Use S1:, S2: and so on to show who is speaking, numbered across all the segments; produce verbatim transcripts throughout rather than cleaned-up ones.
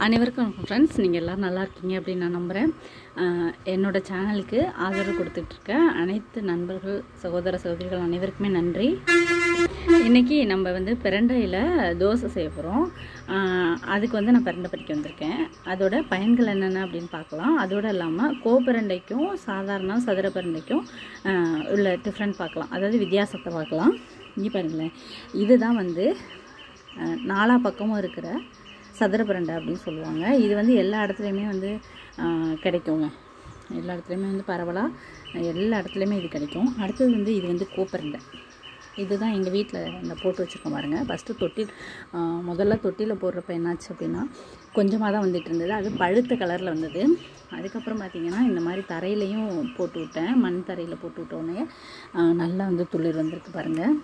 S1: அனைவருக்கும் ஃப்ரெண்ட்ஸ், நீங்கள் எல்லோரும் நல்லா இருக்கீங்க அப்படின்னு நான் நம்புகிறேன். என்னோடய சேனலுக்கு ஆதரவு கொடுத்துட்ருக்க அனைத்து நண்பர்கள், சகோதர சகோதரிகள் அனைவருக்குமே நன்றி. இன்றைக்கி நம்ம வந்து பிரண்டையில் தோசை செய்ய போகிறோம். அதுக்கு வந்து நான் பிரண்டை பறிக்க வந்திருக்கேன். அதோட பயன்கள் என்னென்ன அப்படின்னு பார்க்கலாம். அதோடு இல்லாமல் கோப்பரண்டைக்கும் சாதாரண சதுர பிரண்டைக்கும் உள்ள டிஃப்ரெண்ட் பார்க்கலாம், அதாவது வித்தியாசத்தை பார்க்கலாம். இங்கே பாருங்களேன், இதுதான் வந்து நாலா பக்கமும் இருக்கிற சதுர பிரண்டை அப்படின்னு சொல்லுவாங்க. இது வந்து எல்லா இடத்துலையுமே வந்து கிடைக்குங்க. எல்லா இடத்துலையுமே வந்து பரவலாக எல்லா இடத்துலையுமே இது கிடைக்கும். அடுத்தது வந்து இது வந்து கோப்பரண்டை. இதுதான் எங்கள் வீட்டில் இந்த போட்டு வச்சுருக்கோம் பாருங்கள். ஃபஸ்ட்டு தொட்டில் முதல்ல தொட்டியில் போடுறப்ப என்னாச்சு அப்படின்னா கொஞ்சமாக தான் வந்துட்டு இருந்தது. அது பழுத்த கலரில் வந்தது. அதுக்கப்புறம் பார்த்திங்கன்னா இந்த மாதிரி தரையிலையும் போட்டு விட்டேன். மண் தரையில் போட்டு விட்டோன்னே நல்லா வந்து துளிர் வந்திருக்கு பாருங்கள்.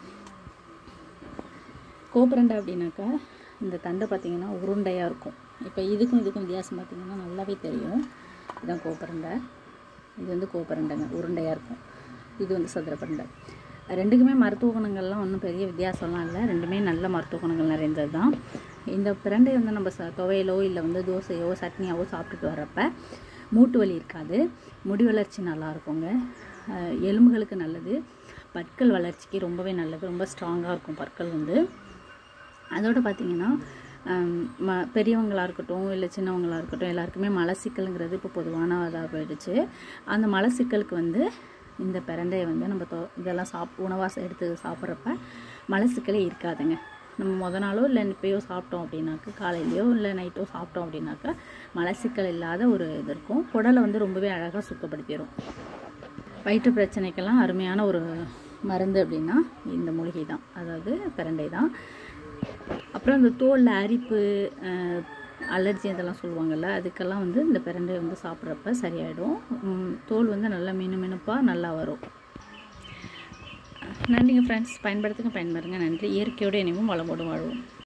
S1: கோப்பரண்டை அப்படின்னாக்கா இந்த தண்டை பார்த்திங்கன்னா உருண்டையாக இருக்கும். இப்போ இதுக்கும் இதுக்கும் வித்தியாசம் பார்த்திங்கன்னா நல்லாவே தெரியும். இதுதான் கோப்பரண்டை, இது வந்து கோப்பரண்டைங்க, உருண்டையாக இருக்கும். இது வந்து சதுர பிரண்டை. ரெண்டுக்குமே மருத்துவ குணங்கள்லாம் ஒன்றும் பெரிய வித்தியாசம்லாம் இல்லை. ரெண்டுமே நல்ல மருத்துவ குணங்கள் நிறைந்தது தான். இந்த பிரண்டை வந்து நம்ம ச துவையலோ இல்லை வந்து தோசையோ சட்னியாவோ சாப்பிட்டுட்டு வர்றப்ப மூட்டு வலி இருக்காது, முடி வளர்ச்சி நல்லா இருக்குங்க, எலும்புகளுக்கு நல்லது, பற்கள் வளர்ச்சிக்கு ரொம்பவே நல்லது, ரொம்ப ஸ்ட்ராங்காக இருக்கும் பற்கள் வந்து. அதோடு பார்த்திங்கன்னா ம பெரியவங்களாக இருக்கட்டும் இல்லை சின்னவங்களாக இருக்கட்டும் எல்லாருக்குமே மலச்சிக்கலுங்கிறது இப்போ பொதுவான இதாக போயிடுச்சு. அந்த மலச்சிக்கலுக்கு வந்து இந்த பிரண்டையை வந்து நம்ம தோ இதெல்லாம் சாப் உணவாக எடுத்து சாப்பிட்றப்ப மலச்சிக்கலே இருக்காதுங்க. நம்ம முத நாளோ இல்லை இப்போயோ சாப்பிட்டோம் அப்படின்னாக்கா, காலையிலையோ இல்லை நைட்டோ சாப்பிட்டோம் அப்படின்னாக்கா மலச்சிக்கல் இல்லாத ஒரு இது இருக்கும். குடலை வந்து ரொம்பவே அழகாக சுத்தப்படுத்திடும். வயிற்று பிரச்சனைக்கெல்லாம் அருமையான ஒரு மருந்து அப்படின்னா இந்த மூலிகை தான், அதாவது பிரண்டை தான். அப்புறம் இந்த தோலில் அரிப்பு, அலர்ஜி இதெல்லாம் சொல்லுவாங்கள்ல, அதுக்கெல்லாம் வந்து இந்த பிரண்டை வந்து சாப்பிட்றப்ப சரியாயிடும். தோல் வந்து நல்லா மினு மினுப்பாக நல்லா வரும். நன்றிங்க ஃப்ரெண்ட்ஸ், பயன்படுத்துங்க பயன்படுங்க. நன்றி. இயற்கையோடு இனிமும் வளமோடு வாழ்வோம்.